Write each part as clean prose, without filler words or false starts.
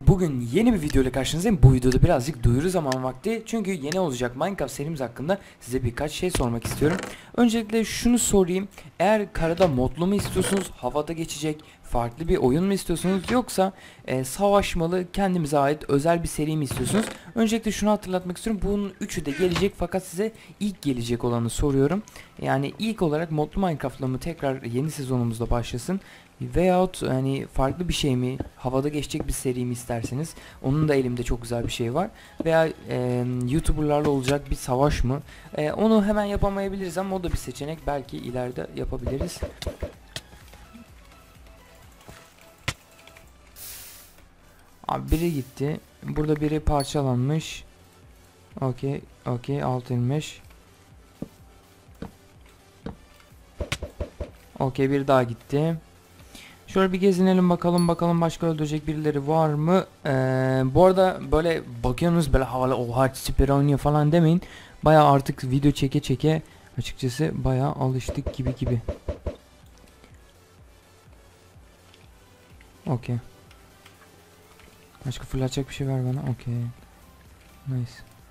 Bugün yeni bir video ile karşınızdayım. Bu videoda birazcık duyuru zaman vakti. Çünkü yeni olacak Minecraft serimiz hakkında size birkaç şey sormak istiyorum. Öncelikle şunu sorayım. Eğer karada modlu mu istiyorsunuz? Havada geçecek farklı bir oyun mu istiyorsunuz? Yoksa savaşmalı kendimize ait özel bir seri mi istiyorsunuz? Öncelikle şunu hatırlatmak istiyorum. Bunun üçü de gelecek fakat size ilk gelecek olanı soruyorum. Yani ilk olarak modlu Minecraft'la mı tekrar yeni sezonumuzda başlasın? Veyahut hani farklı bir şey mi, havada geçecek bir seri mi isterseniz, onun da elimde çok güzel bir şey var. Veya YouTuber'larla olacak bir savaş mı? Onu hemen yapamayabiliriz ama o da bir seçenek, belki ileride yapabiliriz. Abi biri gitti, burada biri parçalanmış. Okey, alt inmiş. Okey, bir daha gitti. Şöyle bir gezinelim bakalım başka öldürecek birileri var mı? Bu arada böyle bakıyorsunuz, böyle havalı oha süper oynuyor falan demeyin. Baya artık video çeke açıkçası baya alıştık gibi. Okey. Başka fırlatacak bir şey ver bana. Okey. Nice.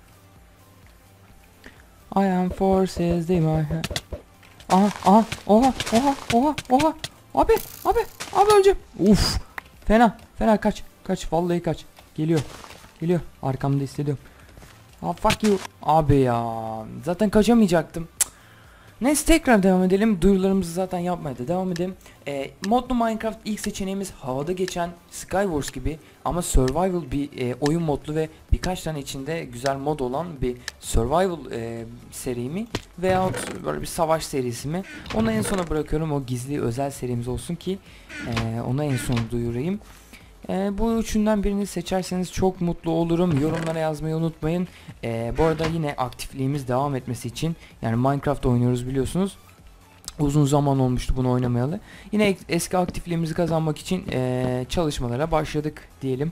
I am forces they my head. Aha. Oha. Abi öleceğim. Uf. Fena kaç. Vallahi kaç. Geliyor. Arkamda hissediyorum. Fuck you. Abi ya. Zaten kaçamayacaktım. Neyse, tekrar devam edelim. Duyurularımızı zaten yapmaya da devam edelim. Modlu Minecraft ilk seçeneğimiz havada geçen Skywars gibi ama survival bir oyun modlu ve birkaç tane içinde güzel mod olan bir survival seri mi veyahut böyle bir savaş serisi mi? Onu en sona bırakıyorum. O gizli özel serimiz olsun ki onu en son duyurayım. Bu üçünden birini seçerseniz çok mutlu olurum. Yorumlara yazmayı unutmayın. Bu arada yine aktifliğimiz devam etmesi için, yani Minecraft oynuyoruz biliyorsunuz. Uzun zaman olmuştu bunu oynamayalı. Yine eski aktifliğimizi kazanmak için çalışmalara başladık diyelim.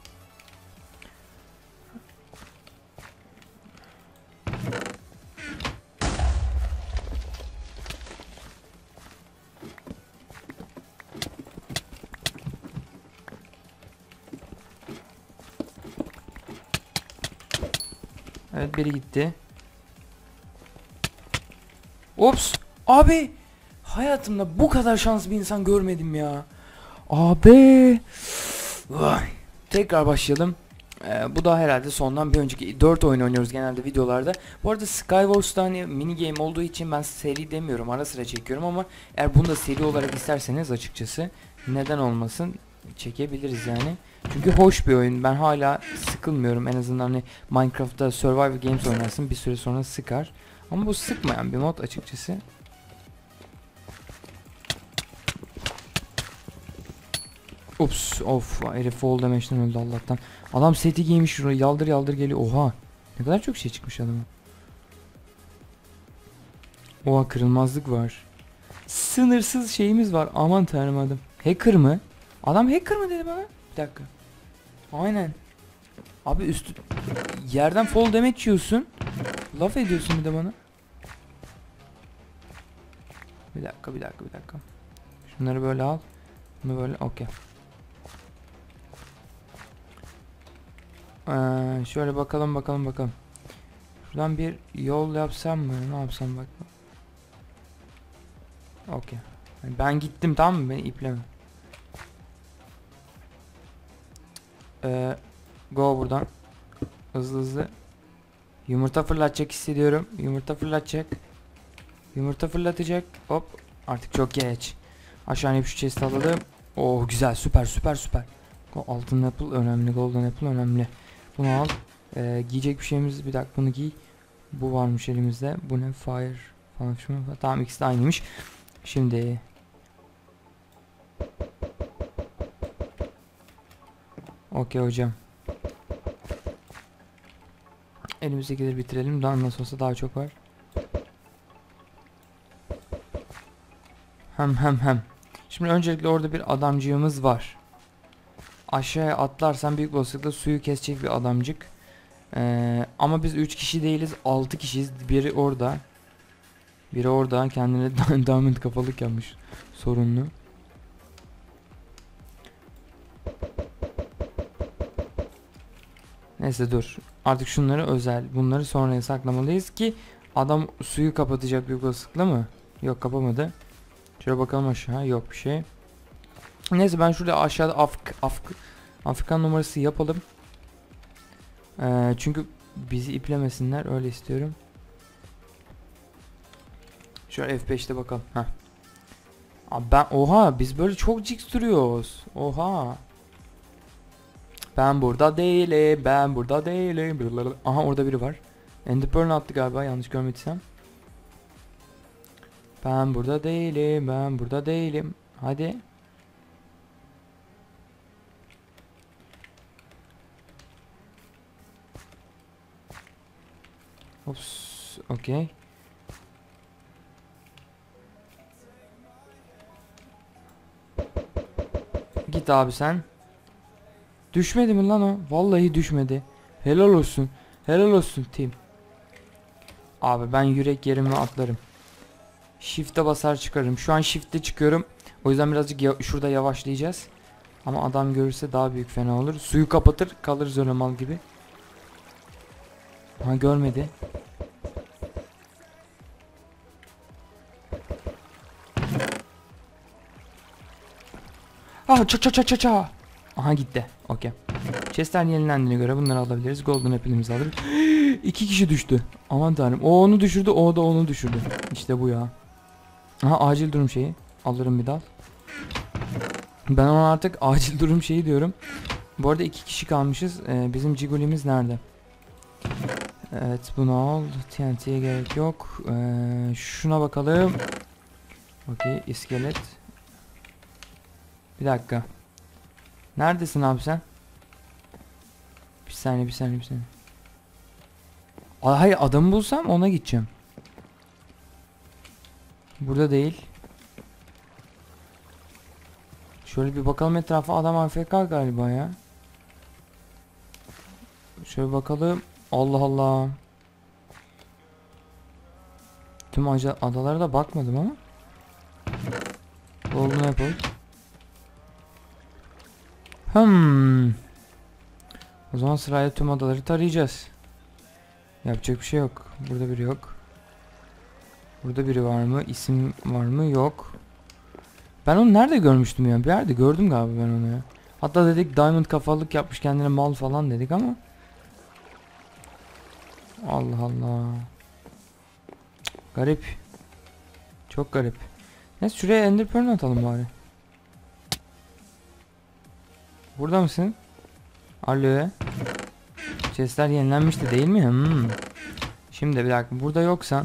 Evet, biri gitti. Ops. Abi. Hayatımda bu kadar şanslı bir insan görmedim ya. Abi. Vay. Tekrar başlayalım. Bu da herhalde sondan bir önceki 4 oyun oynuyoruz genelde videolarda. Bu arada Skywars'ta hani mini game olduğu için ben seri demiyorum, ara sıra çekiyorum ama eğer bunu da seri olarak isterseniz açıkçası neden olmasın, çekebiliriz yani. Çünkü hoş bir oyun. Ben hala sıkılmıyorum. En azından hani Minecraft'ta survival games oynarsın, bir süre sonra sıkar. Ama bu sıkmayan bir mod açıkçası. Ups, of, herif fall damage'den öldü Allah'tan. Adam seti giymiş, şuraya yaldır geliyor. Oha, ne kadar çok şey çıkmış adama. Oha, kırılmazlık var. Sınırsız şeyimiz var, aman tanrım adam. Hacker mı? Adam hacker mı dedi bana? Bir dakika. Aynen. Abi üstü yerden fall damage yiyorsun. Laf ediyorsun bir de bana. Bir dakika. Şunları böyle al. Bunu böyle, okey. Şöyle bakalım. Şuradan bir yol yapsam mı? Ne yapsam bak. Okey. Ben gittim, tamam mı? Beni ipleme. Go buradan. Hızlı. Yumurta fırlatacak hissediyorum. Yumurta fırlatacak. Hop. Artık çok geç. Aşağı inip şu chest'i alalım. Oh güzel, süper. Altın apple önemli, golden apple önemli. Bunu al. Giyecek bir şeyimiz, bir dakika, bunu giy. Bu varmış elimizde. Bu ne? Fire falan şunu. Tamam, ikisi de aynıymış. Şimdi okey hocam. Elimizdekileri bitirelim. Daha nasıl olsa daha çok var. Hem. Şimdi öncelikle orada bir adamcığımız var. Aşağıya atlarsan büyük olasılıkla suyu kesecek bir adamcık. Ama biz 3 kişi değiliz, 6 kişiyiz. Biri orada kendine diamond kafalık yapmış. Sorunlu. Neyse dur. Artık şunları özel. Bunları sonraya saklamalıyız ki adam suyu kapatacak bir olasılıkla mı? Yok, kapamadı. Şöyle bakalım aşağı. Yok bir şey. Neyse ben şurada aşağıda Afrikan numarası yapalım. Çünkü bizi iplemesinler, öyle istiyorum. Şöyle F5'te bakalım. Heh. Abi oha biz böyle çok jigs duruyoruz. Oha. Ben burada değilim. Ben burada değilim. Aha, orada biri var. Ender Pearl attı galiba, yanlış görmediysem. Ben burada değilim. Ben burada değilim. Hadi. Ops. Okey. Git abi sen. Düşmedi mi lan o? Vallahi düşmedi. Helal olsun. Helal olsun team. Abi ben yürek yerime atlarım. Shift'e basar çıkarım. Şu an shift'te çıkıyorum. O yüzden birazcık şurada yavaşlayacağız. Ama adam görürse daha büyük fena olur. Suyu kapatır kalırız öyle mal gibi. Ha, görmedi. Ah, ça. Aha, gitti. Okey. Chestler yenilendiğine göre bunları alabiliriz. Golden apple'imizi alırız. 2 kişi düştü. Aman tanrım. O onu düşürdü. O da onu düşürdü. İşte bu ya. Aha, acil durum şeyi. Alırım bir dal. Ben ona artık acil durum şeyi diyorum. Bu arada 2 kişi kalmışız. Bizim Jiggly'miz nerede? Evet, bunu al. TNT'ye gerek yok. Şuna bakalım. Okey, iskelet. Bir dakika. Neredesin abi sen? Bir saniye. Hayır, adamı bulsam ona gideceğim. Burada değil. Şöyle bir bakalım etrafa. Adam AFK galiba ya. Şöyle bakalım. Allah Allah. Tüm adalara da bakmadım ama. Golden Apple. O zaman sırayla tüm adaları tarayacağız. Yapacak bir şey yok. Burada biri yok. Burada biri var mı? İsim var mı? Yok. Ben onu nerede görmüştüm ya? Bir yerde gördüm galiba ben onu ya. Hatta dedik diamond kafalık yapmış kendine mal falan dedik ama. Allah Allah. Garip. Çok garip. Neyse şuraya ender pearl atalım bari. Burada mısın? Alo. Chestler yenilenmişti değil mi? Şimdi bir dakika, burada yoksan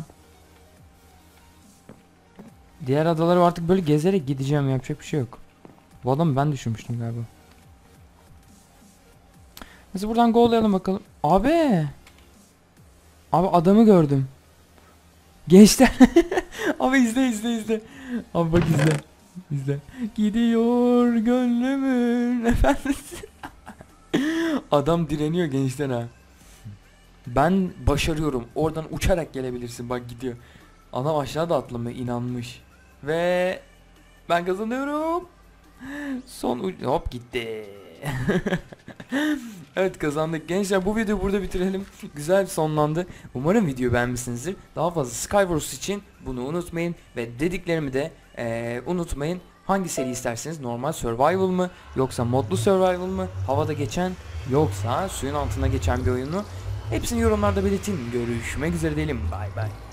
diğer adaları artık böyle gezerek gideceğim, yapacak bir şey yok. Bu adamı ben düşürmüştüm galiba. Neyse buradan gollayalım bakalım. Abi adamı gördüm. Gençler. Abi izle. Abi bak izle. Gidiyor gönlümün efendisi. Adam direniyor gençler ha. Ben başarıyorum. Oradan uçarak gelebilirsin. Bak gidiyor. Adam aşağıda atlamaya inanmış. Ve ben kazanıyorum. Hop gitti. Evet, kazandık. Gençler bu videoyu burada bitirelim. Güzel sonlandı. Umarım videoyu beğenmişsinizdir. Daha fazla Skywars için bunu unutmayın. Ve dediklerimi de unutmayın. Hangi seri isterseniz, normal survival mı yoksa modlu survival mı, havada geçen yoksa suyun altında geçen bir oyun mu? Hepsini yorumlarda belirtin. Görüşmek üzere diyelim. Bay bay.